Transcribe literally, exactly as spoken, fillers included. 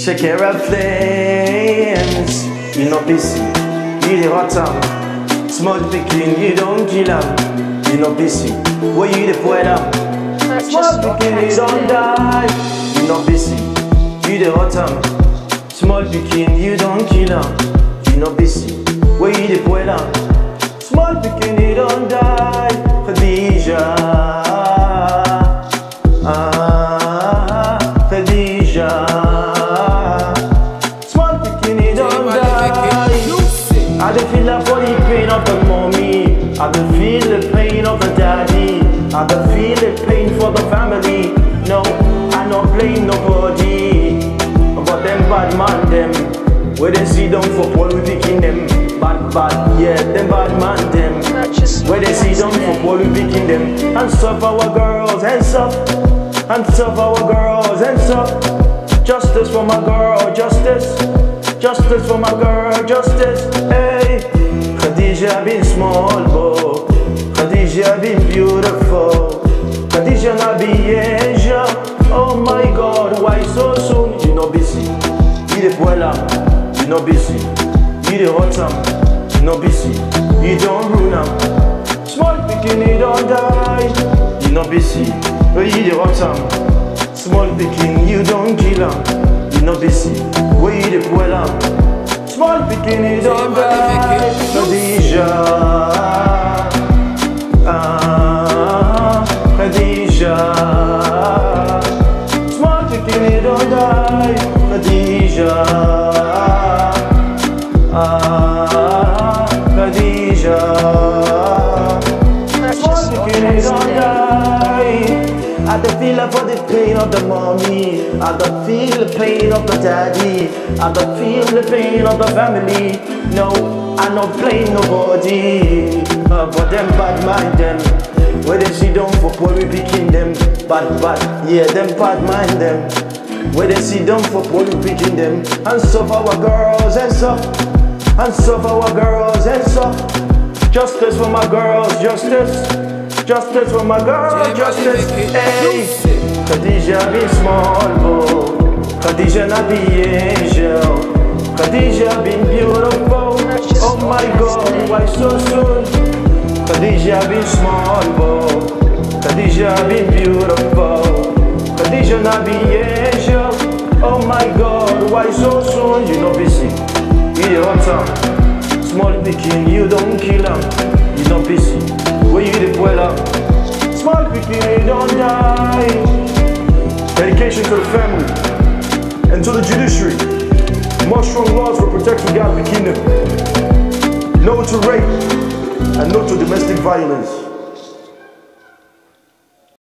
take care of flames. You not busy, you the hot town. Small picking, you don't kill them. You not busy, where you the poet am. Small picking, you don't die. You not busy, you the hot town. Small picking, you don't kill them. You not busy, where you the poet am. Small picking, you don't die. Khadija, ah, Khadija. Small picking, you don't die. I don't feel the funny pain of the mommy. I don't feel the pain of the daddy. I don't feel the pain for the family. No, I don't blame nobody. But them bad man them, where they see them for Paul we picking them. Bad bad, yeah, them bad man them, where they see them for Paul we picking them. Hands up our girls, hands up. Hands up our girls, hands up. Justice for my girl, justice. Justice for my girl, justice. Hey, Khadija been small, boy. Khadija been beautiful. Khadija not be Asia. Oh my God, why so soon? You not busy. You the poela, you not busy. You the hot time, you not busy. You don't ruin them. Small picking, you don't die. You not busy. You the hot time. Small picking, you don't kill them. You not busy. Where you the poela? Small picking, you don't die. Khadija, ah, Khadija. Small picking, you don't die. Khadija, ah, Khadija. Small picking, you don't die. I don't feel for the pain of the mommy. I don't feel the pain of the daddy. I don't feel the pain of the family. No, I don't blame nobody. Uh, but them bad mind them, where they see them for poor we picking them. Bad bad, yeah, them bad mind them, where they see them for poor we picking them. Hands up our girls, hands up. Hands up our girls, hands up. Justice for my girls, justice. Justice for my girl, justice. Hey, Khadija be small, boy. Khadija not be angel. Khadija been beautiful. Oh my God, why so soon? Khadija be small, boy. Khadija been beautiful. Khadija not be angel. Oh my God, why so soon? You not busy. You the hot town. Small picking, you don't kill them. You not busy. Where you the poela? Small picking, you don't die. Dedication to the family and to the judiciary. More strong laws for protecting God the kingdom. No to rape and no to domestic violence.